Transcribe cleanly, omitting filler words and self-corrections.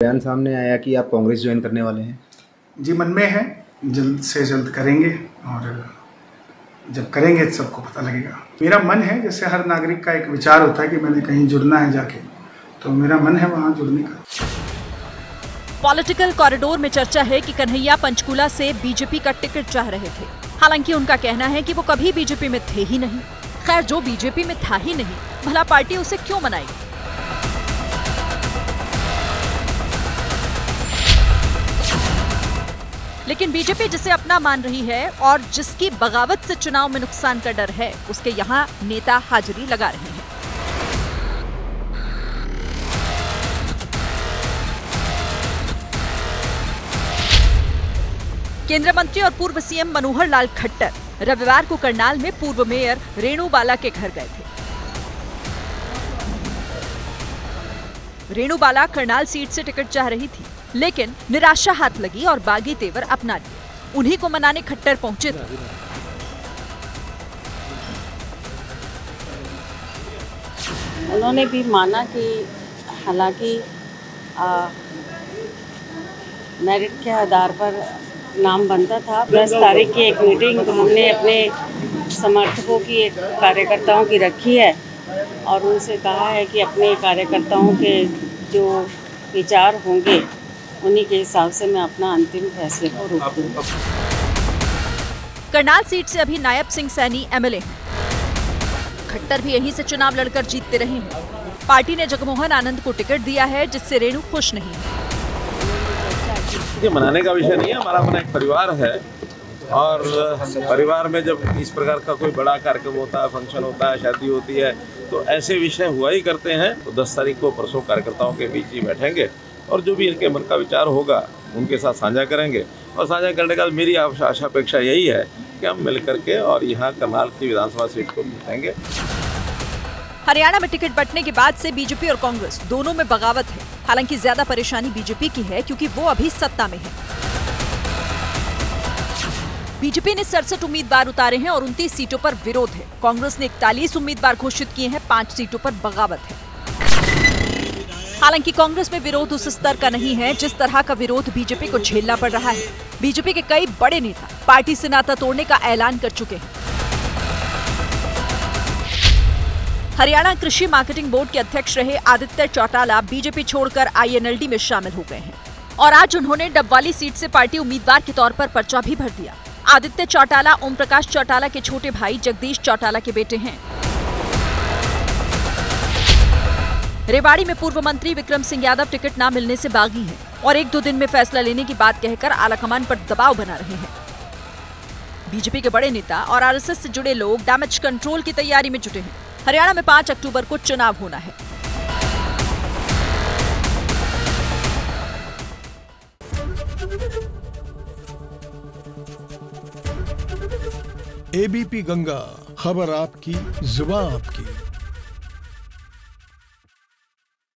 बयान सामने आया कि आप कांग्रेस ज्वाइन करने वाले हैं। जी, मन में है, जल्द से जल्द करेंगे और जब करेंगे तो सबको पता लगेगा। मेरा मन है, जैसे हर नागरिक का एक विचार होता है कि मैंने कहीं जुड़ना है जाके, तो मेरा मन है वहाँ जुड़ने का। पॉलिटिकल कॉरिडोर में चर्चा है कि कन्हैया पंचकूला से बीजेपी का टिकट चाह रहे थे। हालांकि उनका कहना है कि वो कभी बीजेपी में थे ही नहीं। खैर, जो बीजेपी में था ही नहीं, भला पार्टी उसे क्यों मनाएगी। लेकिन बीजेपी जिसे अपना मान रही है और जिसकी बगावत से चुनाव में नुकसान का डर है, उसके यहाँ नेता हाजिरी लगा रहे हैं। केंद्रीय मंत्री और पूर्व सीएम मनोहर लाल खट्टर रविवार को करनाल में पूर्व मेयर रेणु बाला के घर गए थे। रेणु बाला करनाल सीट से टिकट चाह रही थी, लेकिन निराशा हाथ लगी और बागी तेवर अपना लिए। उन्हीं को मनाने खट्टर पहुंचे थे। उन्होंने भी माना कि हालांकि मेरिट के आधार पर नाम बनता था। 10 तारीख की एक मीटिंग हमने अपने समर्थकों की, एक कार्यकर्ताओं की रखी है और उनसे कहा है कि अपने कार्यकर्ताओं के जो विचार होंगे उन्हीं के हिसाब से मैं अपना अंतिम फैसले को रोक दूंगा। करनाल सीट से अभी नायब सिंह सैनी एमएलए हैं। खट्टर भी यहीं से चुनाव लड़कर जीतते रहे हैं। पार्टी ने जगमोहन आनंद को टिकट दिया है, जिससे रेणु खुश नहीं है। ये मनाने का विषय नहीं है, हमारा अपना एक परिवार है और परिवार में जब इस प्रकार का कोई बड़ा कार्यक्रम होता है, फंक्शन होता है, शादी होती है, तो ऐसे विषय हुआ ही करते हैं। तो 10 तारीख को परसों कार्यकर्ताओं के बीच ही बैठेंगे और जो भी इनके मन का विचार होगा उनके साथ साझा करेंगे। और साझा करने का मेरी आशा अपेक्षा यही है कि हम मिल करके और यहाँ करनाल की विधानसभा सीट को जीतेंगे। हरियाणा में टिकट बंटने के बाद से बीजेपी और कांग्रेस दोनों में बगावत है। हालांकि ज्यादा परेशानी बीजेपी की है, क्योंकि वो अभी सत्ता में है। बीजेपी ने 67 उम्मीदवार उतारे हैं और 29 सीटों पर विरोध है। कांग्रेस ने 41 उम्मीदवार घोषित किए हैं, 5 सीटों पर बगावत है। हालांकि कांग्रेस में विरोध उस स्तर का नहीं है जिस तरह का विरोध बीजेपी को झेलना पड़ रहा है। बीजेपी के कई बड़े नेता पार्टी से नाता तोड़ने का ऐलान कर चुके हैं। हरियाणा कृषि मार्केटिंग बोर्ड के अध्यक्ष रहे आदित्य चौटाला बीजेपी छोड़कर आईएनएलडी में शामिल हो गए हैं और आज उन्होंने डबवाली सीट से पार्टी उम्मीदवार के तौर पर पर्चा भी भर दिया। आदित्य चौटाला ओम प्रकाश चौटाला के छोटे भाई जगदीश चौटाला के बेटे हैं। रेवाड़ी में पूर्व मंत्री विक्रम सिंह यादव टिकट न मिलने से बागी हैं और 1-2 दिन में फैसला लेने की बात कहकर आलाकमान पर दबाव बना रहे हैं। बीजेपी के बड़े नेता और आरएसएस से जुड़े लोग डैमेज कंट्रोल की तैयारी में जुटे हैं। हरियाणा में 5 अक्टूबर को चुनाव होना है। एबीपी गंगा, खबर आपकी, जुबान आपकी।